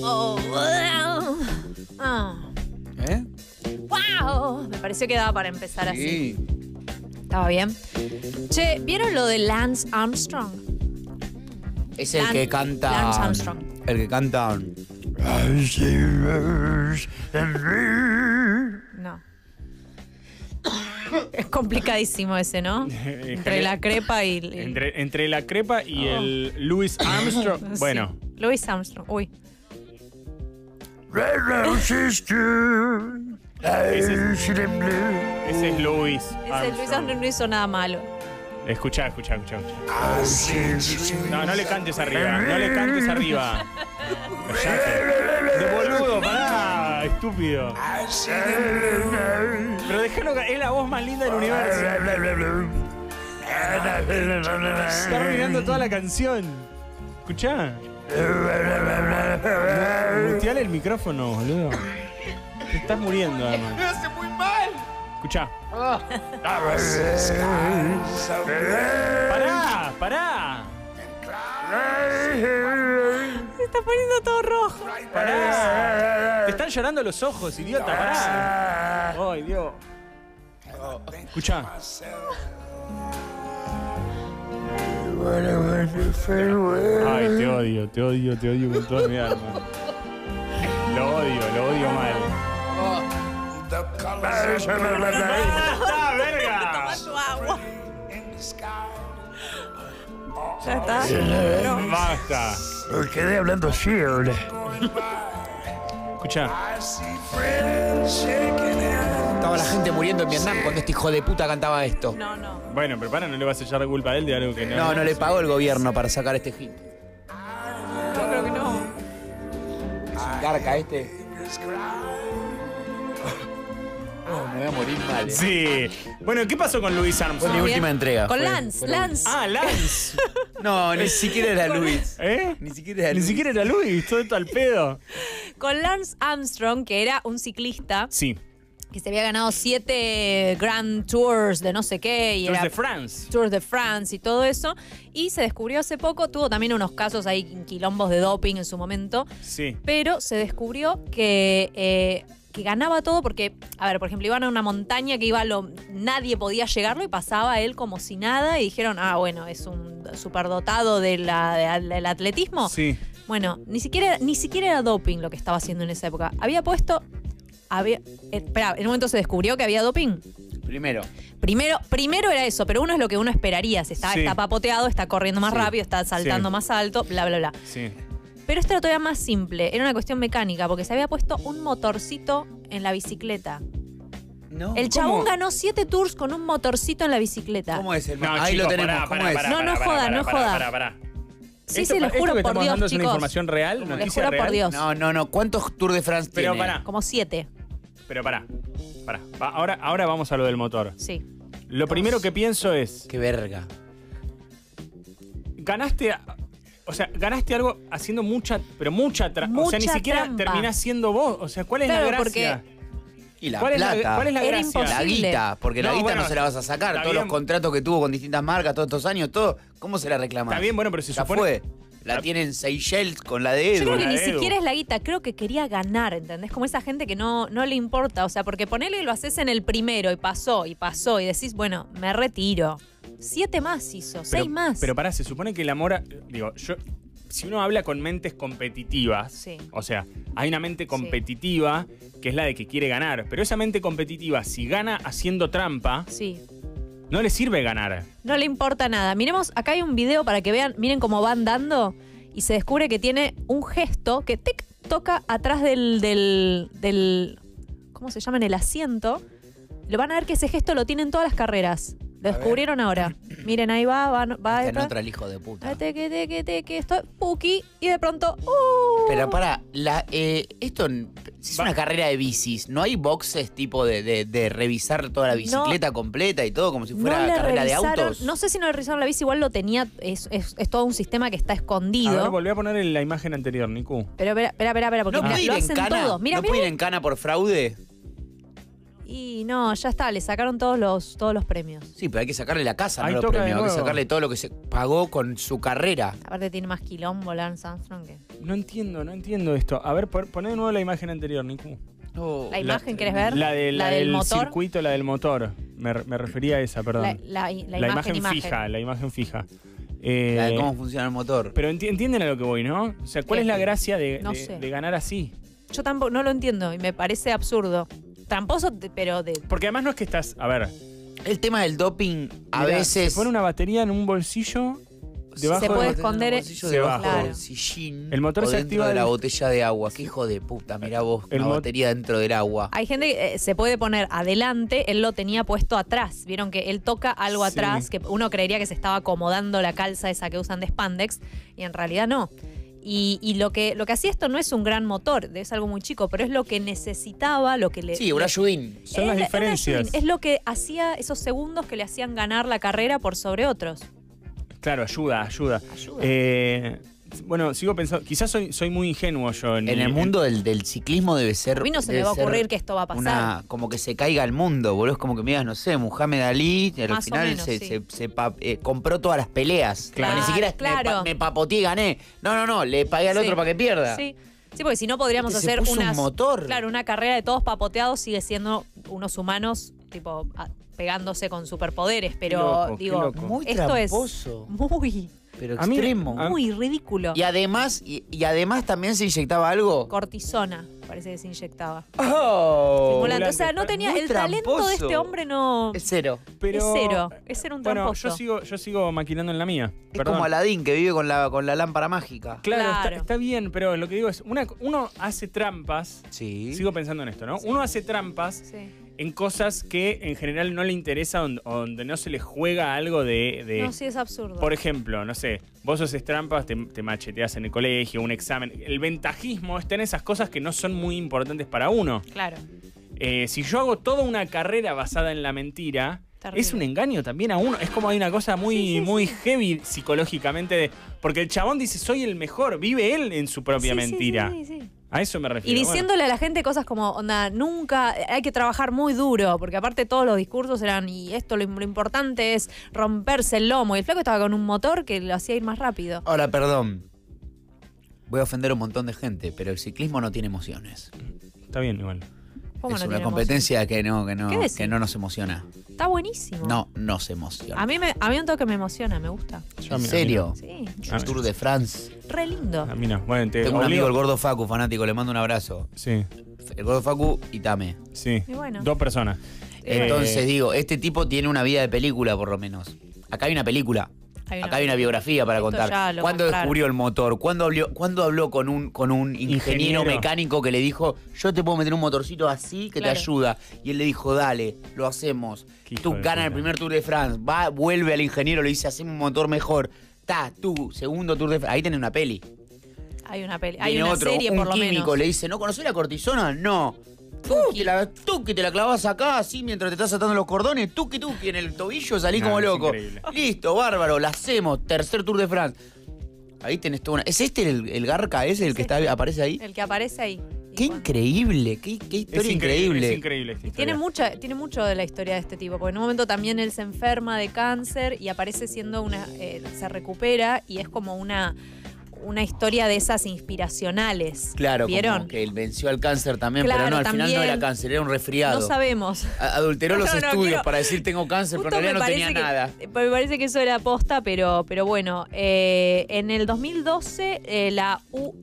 ¡Wow! Me pareció que daba para empezar así. Sí. Estaba bien. Che, ¿vieron lo de Lance Armstrong? Es el que canta. Lance Armstrong. El que canta. No. Es complicadísimo ese, ¿no? Entre la crepa y... Entre la crepa y el Louis Armstrong. Sí. Bueno. Louis Armstrong. Uy. Ese es Louis Ese Louis Armstrong no hizo nada malo. Escuchá. No le cantes arriba. No le cantes arriba. Callate. De boludo, pará, estúpido. Pero déjalo, es la voz más linda del universo. Está arruinando toda la canción. Escuchá. Muteale Micrófono, boludo. Te estás muriendo, además. ¡Me hace muy mal! Escuchá. Pará. Se está poniendo todo rojo. Pará. Te están llorando los ojos, idiota. Pará. Ay, Dios. Escuchá. Ay, te odio con toda mi alma. Lo odio mal. ¡Ah, verga! Toma tu agua. Ya está. Basta. Quedé hablando Sheard. Escuchá. Estaba la gente muriendo en Vietnam cuando este hijo de puta cantaba esto. No. Bueno, pero para, no le vas a echar la culpa a él de algo que no. No le pagó el gobierno para sacar este hit. Yo creo que no. Es un garca este. Me voy a morir mal. Sí. Bueno, ¿qué pasó con Louis Fue Armstrong? mi última entrega. Con fue- Lance. Ah, Lance. No, ni siquiera era Luis. ¿Eh? Ni siquiera era Ni Luis. siquiera era Louis, todo esto al pedo. Con Lance Armstrong, que era un ciclista Sí. que se había ganado 7 Grand Tours de no sé qué. Y Tours era de France. Tours de France y todo eso. Y se descubrió hace poco, tuvo también unos casos ahí, quilombos de doping en su momento. Sí. Pero se descubrió que ganaba todo porque, a ver, por ejemplo, iban a una montaña que nadie podía llegarlo y pasaba él como si nada y dijeron, bueno, es un superdotado del atletismo. Sí. Bueno, ni siquiera era doping lo que estaba haciendo en esa época. Había puesto... Espera, en un momento se descubrió que había doping. Primero. Primero era eso, pero uno es lo que uno esperaría. Está papoteado, está corriendo más Sí. rápido, está saltando Sí. más alto, bla, bla, bla. Sí. Pero esto era todavía más simple, era una cuestión mecánica, porque se había puesto un motorcito en la bicicleta. No. El chabón ganó 7 tours con un motorcito en la bicicleta. ¿Cómo es el No, Ahí chicos, lo tenemos. pará, ¿Cómo pará, es? pará, No, no pará, joda, pará, no pará, joda. pará. Sí, Esto- se lo esto juro que por estamos Dios, dando es una chicos. información real, Les noticia juro por real. Dios. No. ¿Cuántos Tour de France Pero tiene? pará. Como 7, Pero pará. Ahora vamos a lo del motor. sí. Lo primero que pienso es, Qué verga. ganaste algo haciendo mucha Mucha o sea, ni siquiera trampa. terminás siendo vos. O sea, ¿cuál es Claro, la gracia? Y la ¿Cuál es plata. cuál es la Era gracia? imposible. La guita, porque la No, guita bueno, no se la vas a sacar. está Todos bien. los contratos que tuvo con distintas marcas todos estos años, todo, ¿cómo se la reclamas? Está bien, bueno, pero se Ya supone... fue. La tienen Seychelles con la de Yo Edu. creo que la ni Edu. siquiera es la guita, creo que quería ganar, ¿entendés? Como esa gente que no le importa, o sea, porque ponele y lo haces en el primero y pasó, y decís, bueno, me retiro. 7 más hizo, 6 más. Pero pará, se supone que el amor... si uno habla con mentes competitivas, Sí. o sea, hay una mente competitiva que es la de que quiere ganar, pero esa mente competitiva, si gana haciendo trampa, Sí. no le sirve ganar. No le importa nada. Miremos, acá hay un video para que vean, miren cómo van dando y se descubre que tiene un gesto que tic, toca atrás del ¿cómo se llama? En el asiento. Lo van a ver que ese gesto lo tienen todas las carreras. Lo descubrieron ahora. Miren, ahí va Está en detrás. otra el hijo de puta. Teque, esto, Puki, y de pronto, Pero para, esto si es una carrera de bicis, ¿no hay boxes tipo de revisar toda la bicicleta completa y todo como si fuera no le carrera de revisaron, autos? no sé si no le revisaron la bici, igual lo tenía, es todo un sistema que está A escondido. ver, volví a poner la imagen anterior, Niku. Pero espera, porque ¿No mira, puede ir lo en hacen cana? todo. Mira, ¿No mira, puede ir en cana por fraude? Y no, ya está, le sacaron todos los premios. Sí, pero hay que sacarle la casa, Ahí no los toca de premios. Hay que nuevo. sacarle todo lo que se pagó con su carrera. Aparte tiene más quilombo Lance Armstrong que... No entiendo esto. A ver, poné de nuevo la imagen anterior, Nico. Oh, ¿La imagen querés ver? La del motor. circuito, la del motor. Me refería a esa, perdón. La imagen fija, la imagen fija. la de cómo funciona el motor. Pero entienden a lo que voy, ¿no? O sea, ¿cuál ¿Qué? es la gracia de ganar así? Yo tampoco, no lo entiendo y me parece absurdo. Tramposo, pero de... Porque además no es que estás... A ver, El tema del doping a mirá, veces... se pone una batería en un bolsillo debajo Se puede de... esconder, bolsillo se debajo baja. del sillín. El motor o se dentro activa de la del- botella de agua. Qué hijo de puta, mirá vos, El una mo- batería dentro del agua. Hay gente que se puede poner adelante, él lo tenía puesto atrás. Vieron que él toca algo Sí. atrás, que uno creería que se estaba acomodando la calza esa que usan de spandex, y en realidad no. Y lo que hacía esto no es un gran motor, es algo muy chico, pero es lo que necesitaba, lo que le... Sí, un ayudín. Son las diferencias. Es lo que hacía esos segundos que le hacían ganar la carrera por sobre otros. Claro, ayuda. Ayuda. Bueno, sigo pensando, quizás soy muy ingenuo yo. En el mundo del ciclismo debe ser... A mí no se me debe va a ser ocurrir que esto va a pasar. como que se caiga el mundo, boludo. Es como que miras, no sé, Muhammad Ali, al Más o final menos, sí. compró todas las peleas. Claro, Ni siquiera claro. me papoteé y gané. No, le pagué al Sí. otro para que pierda. Sí. Sí, porque si no podríamos Se hacer puso un unas... motor. Claro, una carrera de todos papoteados sigue siendo unos humanos, tipo, pegándose con superpoderes, pero loco, qué digo, loco. Muy esto tramposo, es muy, pero A mí- extremo. muy ridículo. Y además también se inyectaba algo. Cortisona, parece que se inyectaba. Oh, Estimulante. O sea, no tenía... muy El talento de este tramposo. hombre no... Es cero. Pero, Es cero. Es ser un Bueno, tramposo. yo sigo maquinando en la mía. Es Perdón. como Aladín que vive con la lámpara mágica. Claro, Claro. Está bien, pero lo que digo es, uno hace trampas, Sí. sigo pensando en esto, ¿no? Uno hace trampas Sí. en cosas que en general no le interesa, donde no se le juega algo de No, sí, es absurdo. por ejemplo, no sé, vos haces trampas, te macheteas en el colegio, un examen. El ventajismo está en esas cosas que no son muy importantes para uno. Claro. Si yo hago toda una carrera basada en la mentira, Terrible. es un engaño también a uno. Es como hay una cosa muy heavy psicológicamente. Porque el chabón dice, soy el mejor, vive él en su propia Sí, mentira. sí. A eso me Y refiero. diciéndole a la gente cosas como, onda, nunca, hay que trabajar muy duro, porque aparte todos los discursos eran, y esto lo importante es romperse el lomo, y el flaco estaba con un motor que lo hacía ir más rápido. Ahora, perdón. Voy a ofender a un montón de gente, pero el ciclismo no tiene emociones. Bueno, está bien igual. ¿Cómo Es no una tiene competencia que ¿Qué decís? que no nos emociona. emoción? Está buenísimo. No se emociona. A mí un toque me emociona, me gusta. Yo a ¿En mí- serio? Sí, El Tour de France. re lindo. A mí no. Bueno, te Tengo un obligo- amigo, el Gordo Facu, fanático, le mando un abrazo. Sí, El Gordo Facu y Tame. sí. Y bueno. 2 personas. Entonces digo, este tipo tiene una vida de película por lo menos. Acá hay una película. Acá hay una biografía para Esto contar. ya lo ¿Cuándo compraron. descubrió el motor? ¿Cuándo habló con un ingeniero mecánico que le dijo, yo te puedo meter un motorcito así que Claro. te ayuda? Y él le dijo, dale, lo hacemos. Qué hijo Tú de ganas el puta. primer Tour de France, vuelve al ingeniero, le dice, hacemos un motor mejor. Tú, segundo Tour de France. Ahí tenés una peli. Hay una peli, hay Viene una otro, serie un por lo químico, menos. le dice, ¿no conocés la cortisona? No. Tú que te la clavas acá así mientras te estás atando los cordones, tú que en el tobillo salís No, como es loco. increíble. Listo, bárbaro, la hacemos, tercer Tour de France. Ahí tenés toda una... ¿Es este el Garca ese, el que aparece ahí? El que aparece ahí. Qué Y bueno. increíble, qué historia increíble. Es increíble esta Y tiene historia. mucho de la historia de este tipo, porque en un momento también él se enferma de cáncer y aparece siendo se recupera y es como una historia de esas inspiracionales. Claro, ¿Vieron? como que él venció al cáncer también, Claro, pero no, al final no también. era cáncer, era un resfriado. No sabemos. Adulteró los No, estudios quiero- para decir tengo cáncer, pero Justo en realidad no tenía que, nada. Me parece que eso era posta, pero bueno. En el 2012, la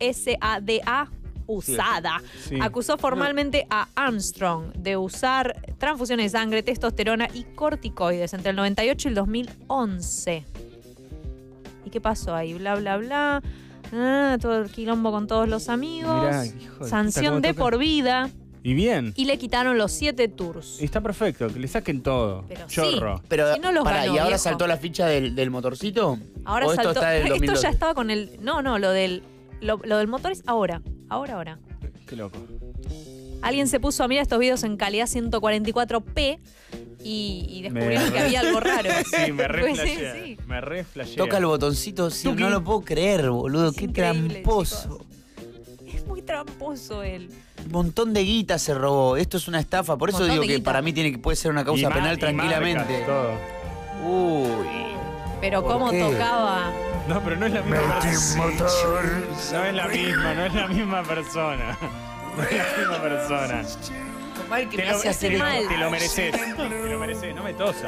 USADA Sí. acusó formalmente a Armstrong de usar transfusiones de sangre, testosterona y corticoides entre el 98 y el 2011. ¿Y qué pasó ahí? Bla, bla, bla. Todo el quilombo con todos los amigos. Mirá, hijo de puta, Sanción cómo de toca. por vida. Y bien. Y le quitaron los 7 tours. Y está perfecto, que le saquen todo. Pero sí. Chorro. Pero, Si no los ganó, ¿y ahora viejo. saltó la ficha del motorcito? Ahora ¿O esto saltó. está del Esto 2012? ya estaba con el. No, lo del motor es ahora. Ahora. Qué loco. Alguien se puso a mirar estos videos en calidad 144p y descubrieron que había algo raro. Sí, me re Pues sí, flashea. sí. Me re flashea. Toca el botoncito, sí, Tuki. no lo puedo creer, boludo. Es Qué increíble, tramposo. chicos. Es muy tramposo él. Un montón de guita se robó. Esto es una estafa. Por eso Montón digo de que guita. para mí puede ser una causa penal tranquilamente. Marcas, todo. Uy. Pero ¿Por cómo qué? tocaba. No, pero no es la misma persona. Motor. No es la misma persona. No es la misma persona. Mal que Te me lo, hace hacer te lo- esto. te lo mereces. Te lo mereces. No me tosas.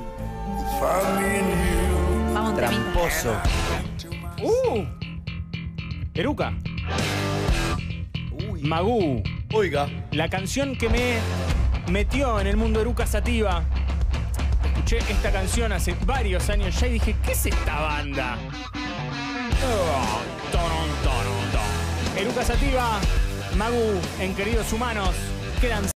Vamos, un temita. Tramposo. Eruca. Magú. Oiga. La canción que me metió en el mundo Eruca Sativa. Escuché esta canción hace varios años ya y dije, ¿qué es esta banda? Eruca Sativa, Magú en Queridos Humanos, quedan